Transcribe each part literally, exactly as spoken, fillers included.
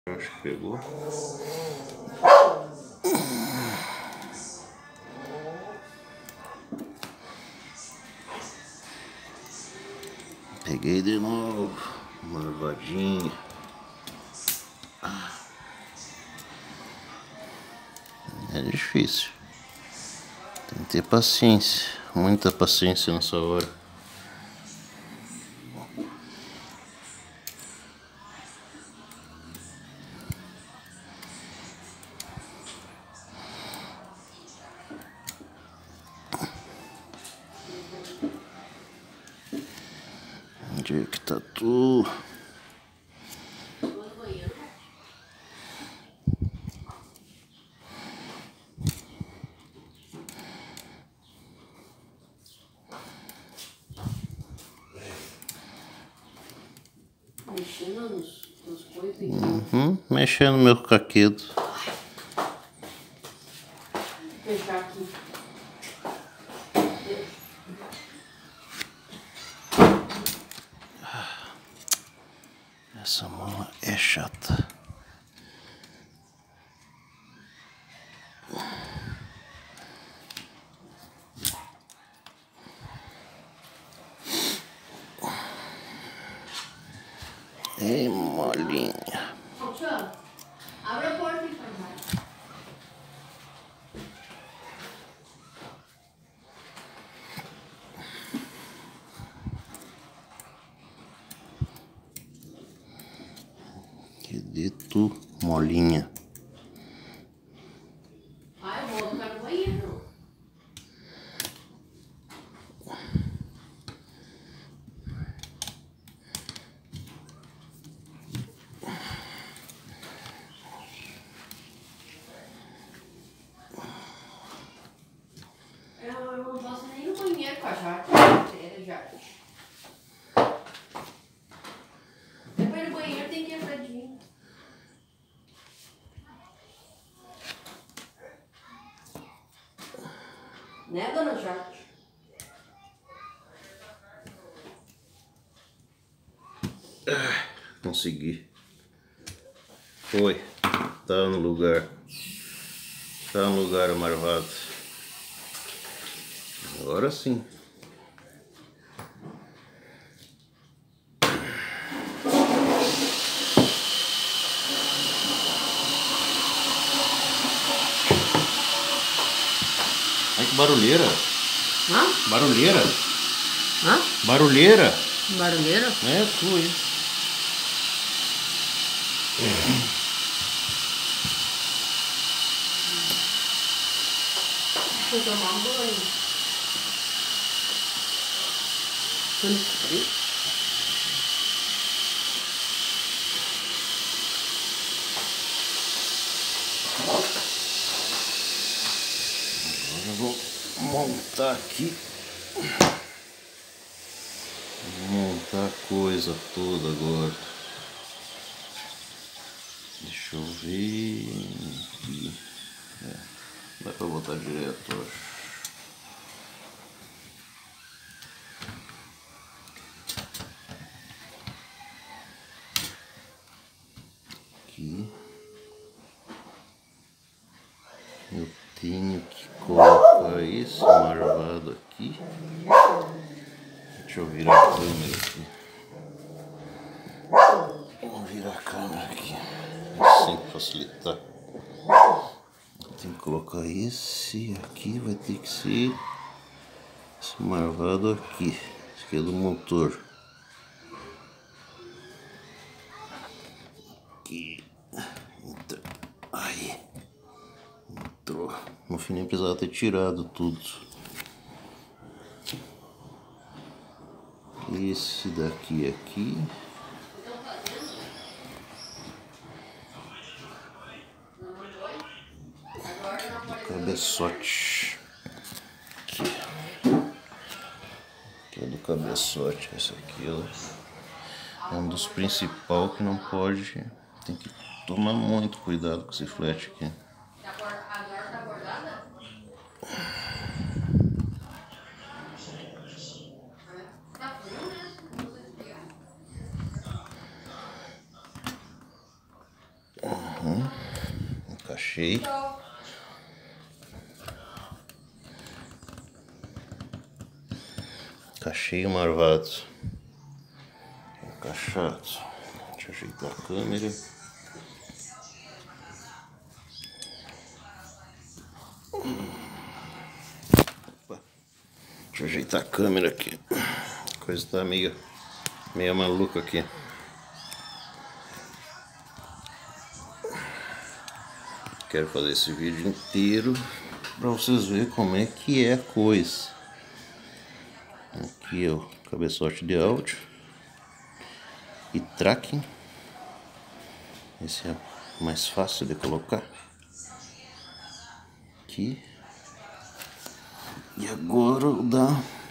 Acho que pegou. Peguei de novo, marvadinha. É difícil. Tem que ter paciência, muita paciência nessa hora. Onde é que tá tu? Mexendo nos, nos coisas. Uhum, mexendo no meu caquedo. Vou fechar aqui. Essa mão é chata. Ei, molinha. Ô, tio, abre a porta aí pra nós. Cadê tu, molinha? Ah, eu vou ficar no banheiro. Eu, eu não posso nem ir no banheiro com a Jade. Sério, Jade. Depois do banheiro tem que entrar de mim. Né, dona Jade? Consegui. Foi. Tá no lugar. Tá no lugar marvado. Agora sim. Ai, que barulheira. Hã? Barulheira. Hã? Barulheira. Barulheira? É tu aí. Vou tomar um banho. Quando frio? Agora eu vou montar aqui. Vou montar a coisa toda agora. Deixa eu ver aqui. É, dá pra botar direto, eu acho. Aqui. Eu tenho que colocar esse marvado aqui. Deixa eu virar a câmera aqui. Vou virar a câmera aqui. Assim pra facilitar. Tem que colocar esse aqui, vai ter que ser esse marvado aqui. Esse aqui é do motor. Aqui. Então, aí. Entrou. No fim nem precisava ter tirado tudo. Esse daqui aqui. Cabeçote. Aqui. Aqui é do cabeçote. Esse aqui ó, é um dos principais que não pode. Tem que tomar muito cuidado com esse flat aqui. Agora tá bordada? Tá frio mesmo, não sei explicar. Uhum. Encaixei. Encaixei o marvado. Encaixado. Deixa eu ajeitar a câmera. Opa. Deixa eu ajeitar a câmera aqui. A coisa tá meio, meio maluca aqui. Quero fazer esse vídeo inteiro para vocês verem como é que é a coisa. Aqui é o cabeçote de áudio e tracking. Esse é mais fácil de colocar. Aqui. E agora o da...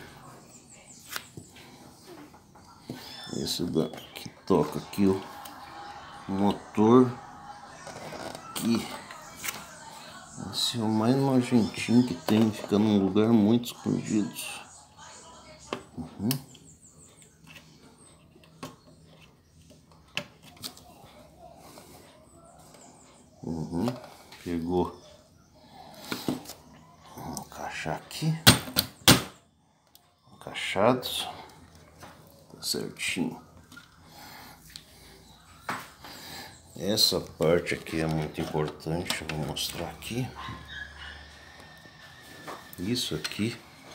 Esse da que toca aqui o motor. Aqui. Esse é o mais nojentinho que tem, fica num lugar muito escondido. Uhum. Uhum. Pegou. Vamos encaixar aqui. Encaixado. Tá certinho. Essa parte aqui é muito importante, eu vou mostrar aqui. Isso aqui,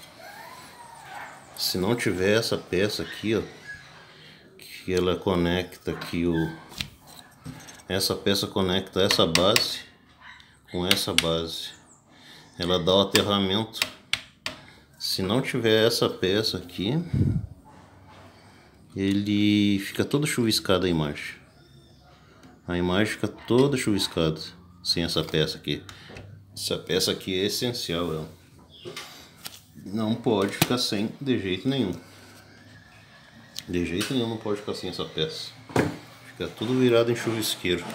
se não tiver essa peça aqui, ó, que ela conecta aqui o... Essa peça conecta essa base com essa base. Ela dá o aterramento. Se não tiver essa peça aqui, ele fica todo chuviscado a imagem. A imagem fica toda chuviscada sem essa peça aqui. Essa peça aqui é essencial, ela não pode ficar sem de jeito nenhum. De jeito nenhum não pode ficar sem essa peça. Fica tudo virado em chuvisqueiro.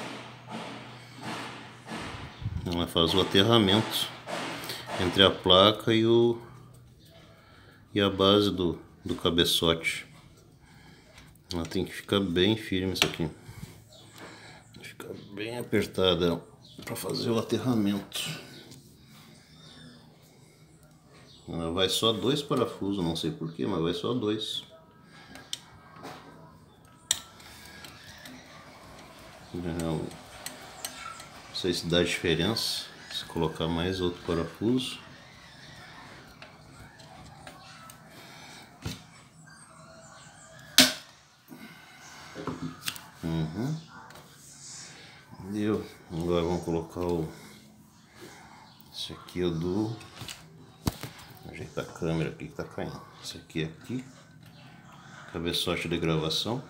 Ela faz o aterramento entre a placa e o e a base do, do cabeçote. Ela tem que ficar bem firme isso aqui. Fica bem apertada para fazer o aterramento. Ela vai só dois parafusos, não sei porquê, mas vai só dois. Não sei se dá diferença se colocar mais outro parafuso. Uhum. Deu. Agora vamos colocar o... Esse aqui é o do... Ajeitar a câmera aqui que tá caindo. Esse aqui é aqui. Cabeçote de gravação.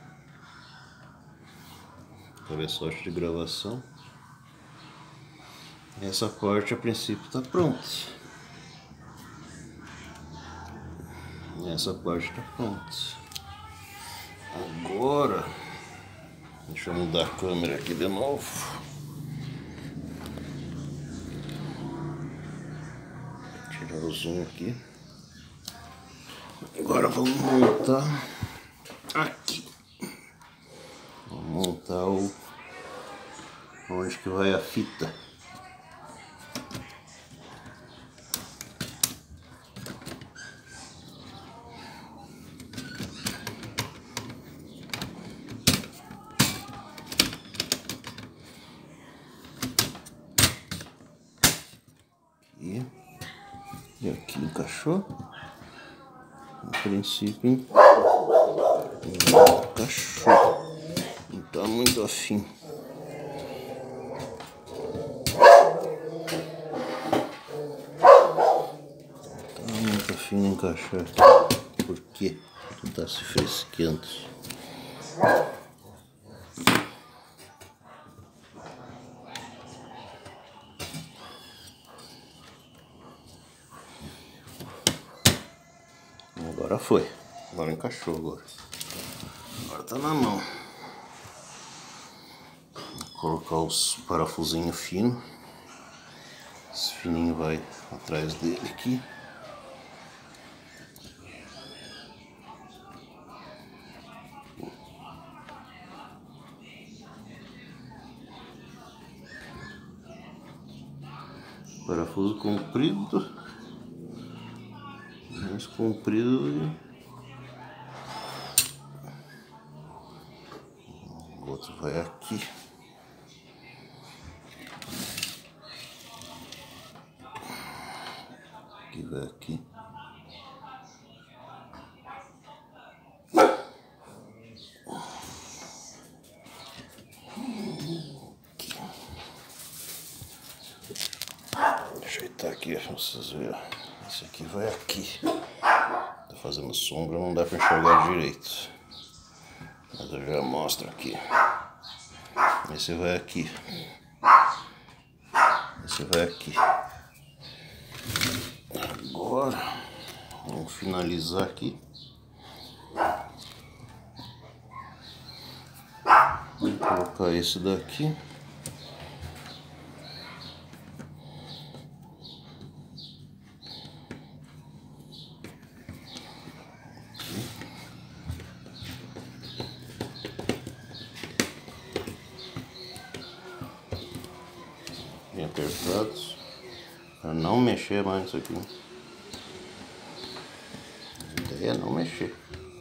Cabeçote de gravação. Essa parte a princípio está pronta. Essa parte está pronta. Agora, deixa eu mudar a câmera aqui de novo. Tirar o zoom aqui. Agora vamos montar aqui. Vamos montar o onde que vai a fita. E, e aqui encaixou. No princípio encaixou. Não tá muito afim. Tá muito afim de encaixar aqui. Por quê? Porque tá se fresqueando. Agora foi. Agora encaixou agora. Agora tá na mão. Vou colocar os parafusinhos finos. Esse fininho vai atrás dele aqui. Parafuso comprido, mais comprido e o outro vai aqui. Aqui vai aqui. Ajeitar aqui pra vocês verem. Esse aqui vai aqui. Tá fazendo sombra, não dá pra enxergar direito. Mas eu já mostro aqui. Esse vai aqui. Esse vai aqui. Agora vamos finalizar aqui. Vou colocar esse daqui. Bem apertados, para não mexer mais isso aqui. A ideia é não mexer.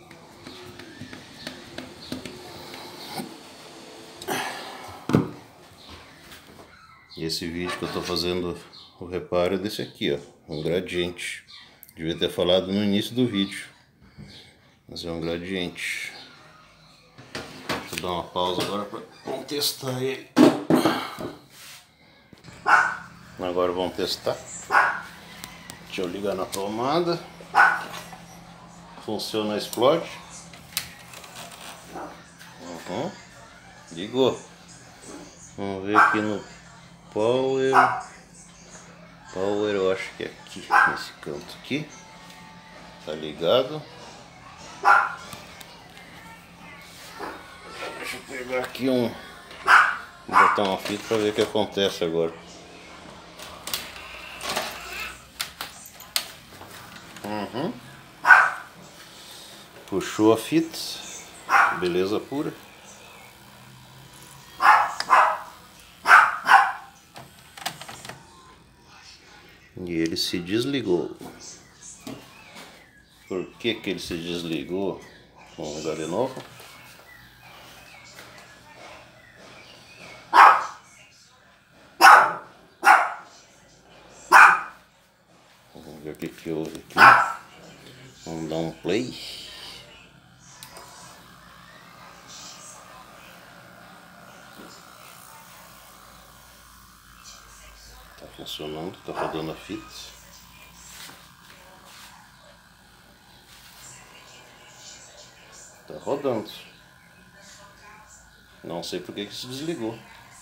E esse vídeo que eu tô fazendo o reparo é desse aqui, ó, um gradiente. Devia ter falado no início do vídeo, mas é um gradiente. Deixa eu dar uma pausa agora para testar ele. Agora vamos testar. Deixa eu ligar na tomada. Funciona, explode. Uhum. Ligou. Vamos ver aqui no power. Power eu acho que é aqui, nesse canto aqui. Tá ligado. Deixa eu pegar aqui um. Vou botar uma fita para ver o que acontece agora. Uhum. Puxou a fita, beleza pura. E ele se desligou. Por que que ele se desligou? Vamos ligar de novo. Vamos ver o que que houve aqui. Vamos dar um play. Tá funcionando, tá rodando a fita. Tá rodando. Não sei por que que se desligou.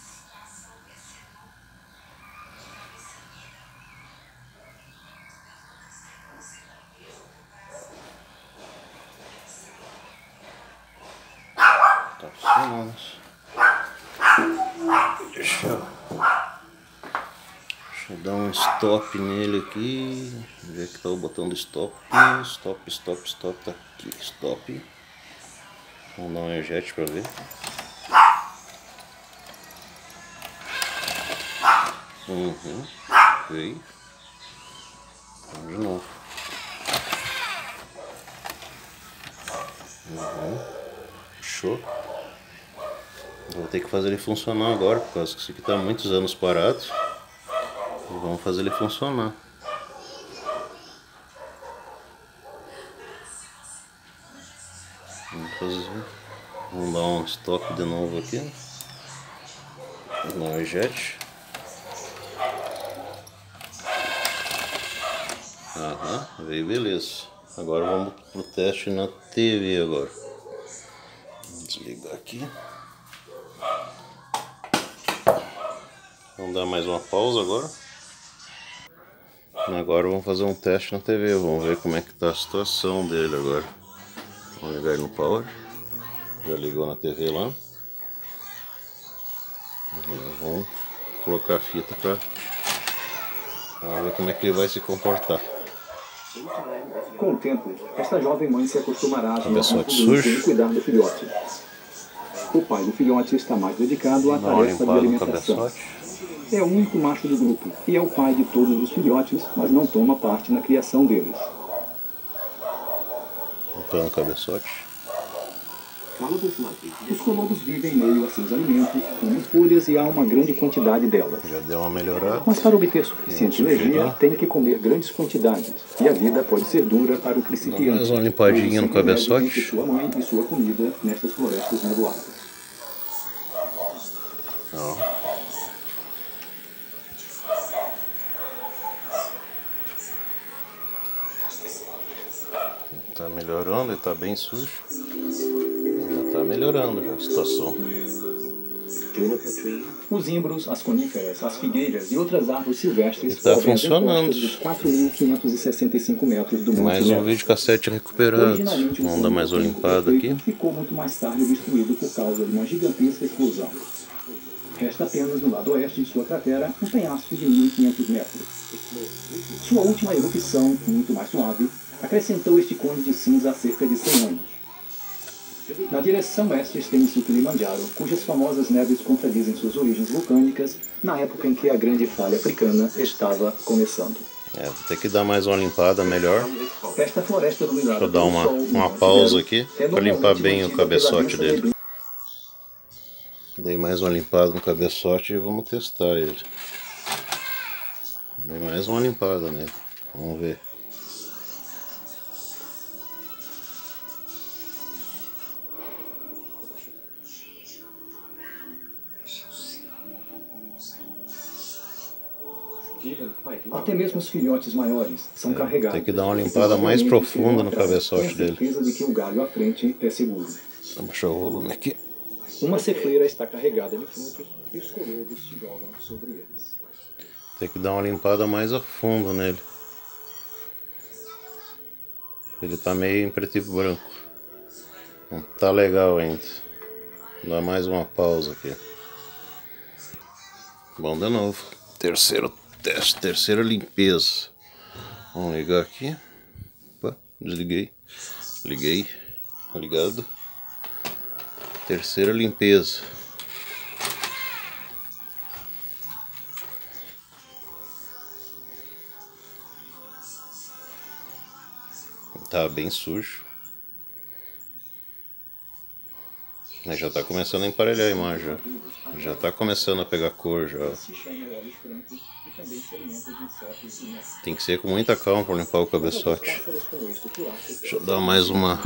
Tá funcionando. Deixa eu, deixa eu dar um stop nele aqui. Ver que tá o botão do stop. Stop, stop, stop. Tá aqui. Stop. Vamos dar um eject pra ver. Uhum. Veio. Vamos de novo. Uhum. Show. Vou ter que fazer ele funcionar agora, por causa que isso aqui está há muitos anos parado. E vamos fazer ele funcionar. Vamos fazer. Vamos dar um stop de novo aqui. Vamos dar um eject. Aham, veio, beleza. Agora vamos pro teste na T V agora. Vou desligar aqui. Vamos dar mais uma pausa agora. Agora vamos fazer um teste na T V. Vamos ver como é que tá a situação dele agora. Vamos ligar no power. Já ligou na T V lá. Vamos colocar a fita para vamos ver como é que ele vai se comportar. Com o tempo, esta jovem mãe se acostumará a sujo. cuidar do filhote. O pai do filhote está mais dedicado à tarefa de alimentação. É o único macho do grupo e é o pai de todos os filhotes, mas não toma parte na criação deles. Voltando o cabeçote. Os colobos vivem em meio a seus alimentos, comem folhas e há uma grande quantidade delas. Já deu uma melhorada. Mas para obter suficiente energia, tem que comer grandes quantidades. E a vida pode ser dura para o principiante. Mais uma limpadinha no cabeçote. Entre sua mãe e sua comida nestas florestas nevoadas. Ó. Tá melhorando, ele tá bem sujo. Já tá melhorando já a situação. Os imbros, as coníferas, as figueiras e outras árvores silvestres está funcionando. Dos quatro mil quinhentos e sessenta e cinco metros do Monte Mais um Everest. videocassete recuperado. Vamos dar mais uma limpada aqui. Ficou muito mais tarde destruído por causa de uma gigantesca explosão. Resta apenas no lado oeste de sua cratera um penhasco de mil e quinhentos metros. Sua última erupção, muito mais suave, acrescentou este cone de cinza há cerca de cem anos. Na direção oeste estende-se o Kilimanjaro, cujas famosas neves contradizem suas origens vulcânicas na época em que a grande falha africana estava começando. É, vou ter que dar mais uma limpada melhor. Esta floresta iluminada Deixa eu dar uma, uma pausa aqui para limpar bem o cabeçote dele. Dei mais uma limpada no cabeçote e vamos testar ele. Dei mais uma limpada nele. Vamos ver. Até mesmo os filhotes maiores são é, carregados. Tem que dar uma limpada mais profunda no cabeçote dele. Tem certeza de que o galho à frente é seguro. Vamos baixar o volume aqui. Uma cefeira está carregada de frutos e os colobos se jogam sobre eles. Tem que dar uma limpada mais a fundo nele. Ele tá meio em preto e branco. Não tá legal ainda. Dá mais uma pausa aqui. Bom, de novo. Terceiro teste, terceira limpeza. Vamos ligar aqui. Opa, desliguei. Liguei. Ligado. Terceira limpeza. Tá bem sujo. Mas já tá começando a emparelhar a imagem. Já, já tá começando a pegar cor já. Tem que ser com muita calma para limpar o cabeçote. Deixa eu dar mais uma.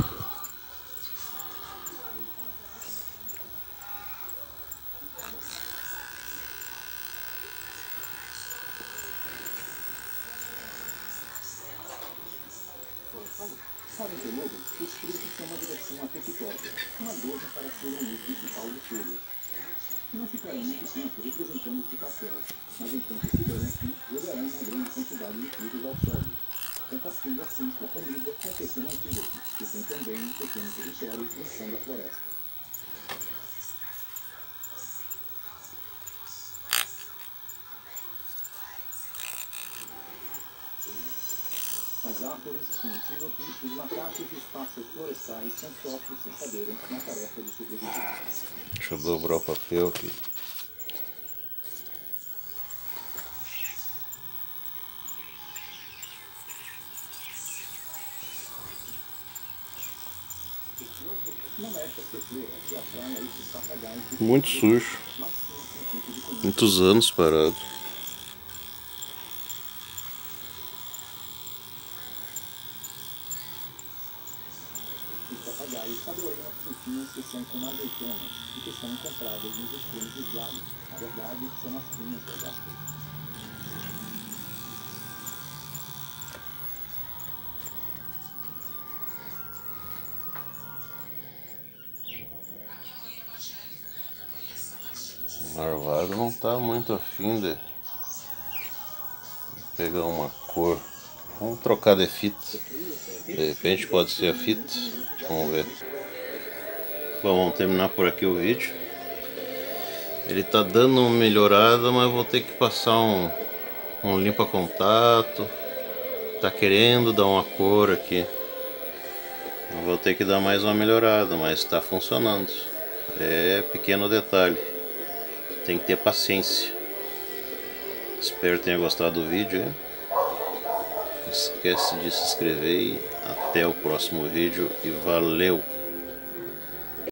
Para o peludo, os frutos têm uma direção apetitosa, uma doze para ser o principal de folhas. Não ficarão muito tempo representando este papel, mas enquanto estiverem aqui, jogarão uma grande quantidade de frutos ao solo, compartilhando assim sua comida com a pequena antídoto, que tem também um pequeno território no chão da floresta. As árvores, o antídoto, os macacos e os pássaros florestais são sócios sem saberem na tarefa de sobreviver. Deixa eu dobrar o papel aqui. Muito sujo. Muitos anos parado. Os papagaios saboreiam as frutinhas que são como azeitonas e que são encontradas nos extremos dos galhos. Na verdade, são as pinhas das árvores. O marvado não tá muito afim de pegar uma cor. Vamos trocar de fita. De repente pode ser a fita. Vamos ver. Bom, vamos terminar por aqui o vídeo. Ele tá dando uma melhorada, mas vou ter que passar um, um limpa contato. Tá querendo dar uma cor aqui. Eu vou ter que dar mais uma melhorada, mas está funcionando. É pequeno detalhe. Tem que ter paciência. Espero que tenha gostado do vídeo. Hein? Não esquece de se inscrever e até o próximo vídeo e valeu!